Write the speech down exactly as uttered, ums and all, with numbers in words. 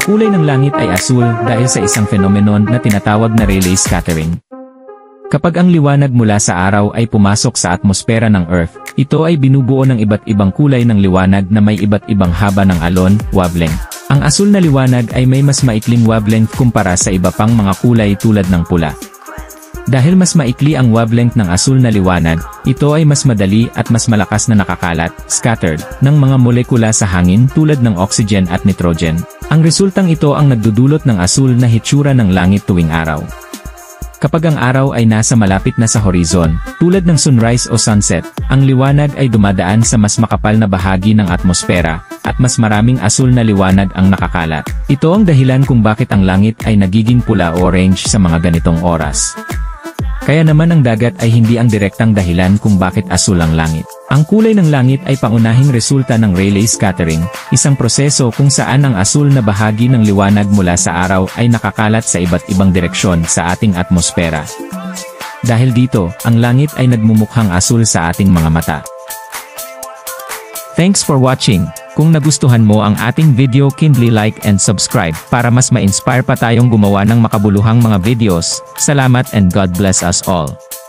Ang kulay ng langit ay asul dahil sa isang phenomenon na tinatawag na Rayleigh scattering. Kapag ang liwanag mula sa araw ay pumasok sa atmosfera ng Earth, ito ay binubuo ng iba't ibang kulay ng liwanag na may iba't ibang haba ng alon, wavelength. Ang asul na liwanag ay may mas maikling wavelength kumpara sa iba pang mga kulay tulad ng pula. Dahil mas maikli ang wavelength ng asul na liwanag, ito ay mas madali at mas malakas na nakakalat, scattered, ng mga molekula sa hangin tulad ng oxygen at nitrogen. Ang resultang ito ang nagdudulot ng asul na hitsura ng langit tuwing araw. Kapag ang araw ay nasa malapit na sa horizon, tulad ng sunrise o sunset, ang liwanag ay dumadaan sa mas makapal na bahagi ng atmosfera, at mas maraming asul na liwanag ang nakakalat. Ito ang dahilan kung bakit ang langit ay nagiging pula o orange sa mga ganitong oras. Kaya naman ang dagat ay hindi ang direktang dahilan kung bakit asul ang langit. Ang kulay ng langit ay pangunahing resulta ng Rayleigh scattering, isang proseso kung saan ang asul na bahagi ng liwanag mula sa araw ay nakakalat sa iba't ibang direksyon sa ating atmosfera. Dahil dito, ang langit ay nagmumukhang asul sa ating mga mata. Thanks for watching. Kung nagustuhan mo ang ating video, kindly like and subscribe para mas ma-inspire pa tayong gumawa ng makabuluhang mga videos. Salamat and God bless us all.